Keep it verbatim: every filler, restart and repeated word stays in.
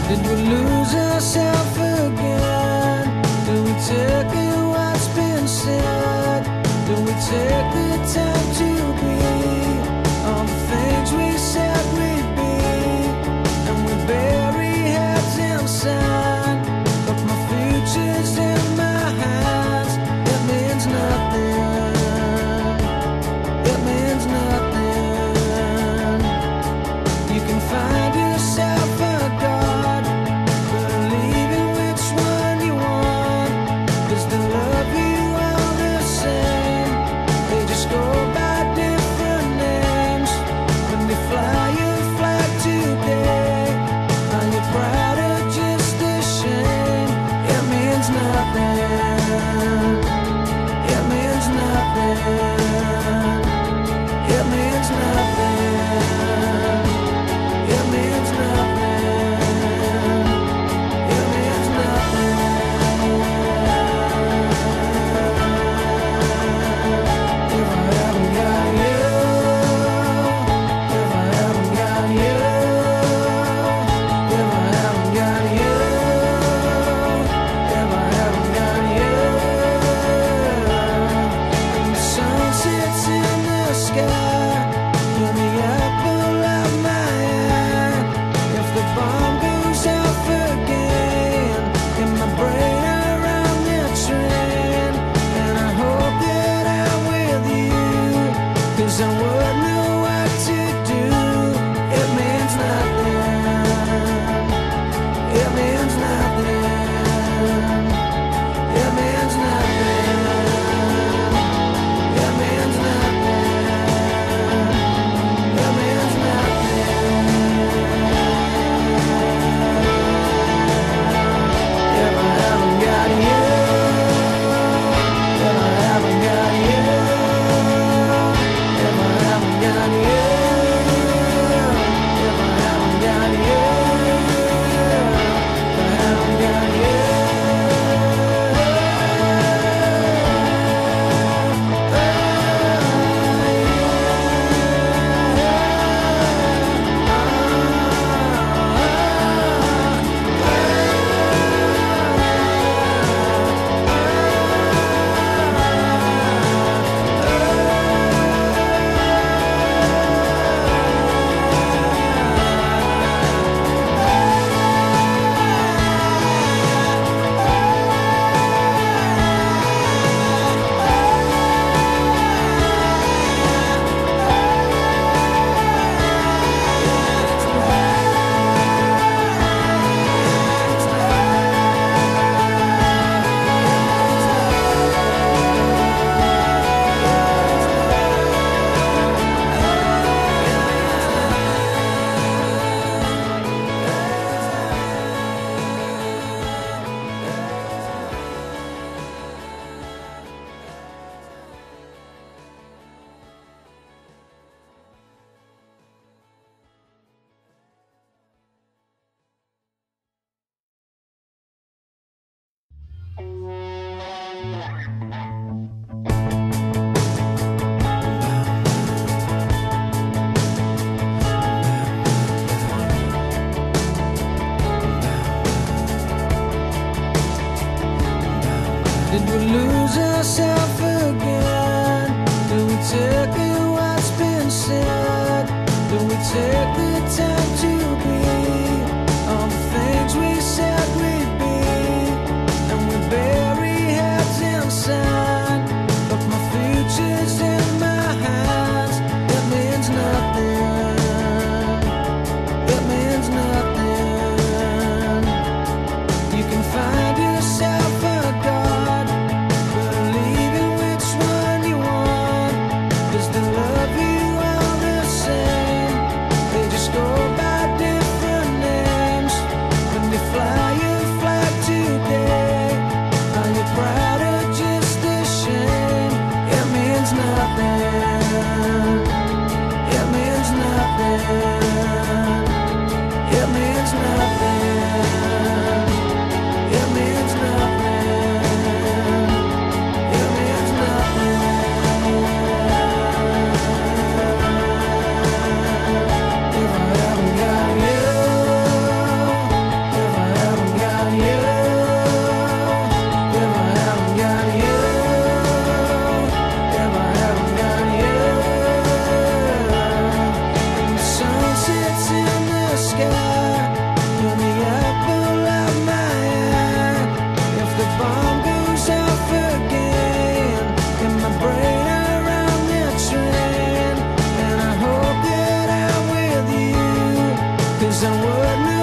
Did we lose ourselves again? Do we take in what's been said? Do we take the time to be all the things we said we'd be? And we bury heads in sand, but my future's in my hands. It means nothing. It means nothing. You can find yourself a God, believe in which one you want, 'cause they love you all the same. They just go by different names. When they fly your flag today, are you proud or just ashamed? It means nothing. It means nothing. It means nothing. It means nothing. It means nothing. If I haven't got you, if I haven't got you, if I haven't got you, if I haven't got you, and the sun sits in the sky, you're the apple of my eye. If the bomb goes off again in my brain around the train, and I hope that I'm with you, 'cause I wouldn't know what to do. It means nothing. It means nothing. It means nothing. It means nothing. It means nothing. If I haven't got you, if I haven't got you, if I haven't got you, if I haven't got you, if I haven't got you. Did we lose ourselves again? Do we take in what's been said? Do we take the time to be all the things we said we'd be? And we bury heads in sand, but my future's in my hands. It means nothing. It means nothing. You can find yourself a God, believe in which one you want, 'cause they love you all the same. They just go by sky. You're the apple of my eye. If the bomb goes off again in my brain around that train, and I hope that I'm with you, 'cause I wouldn't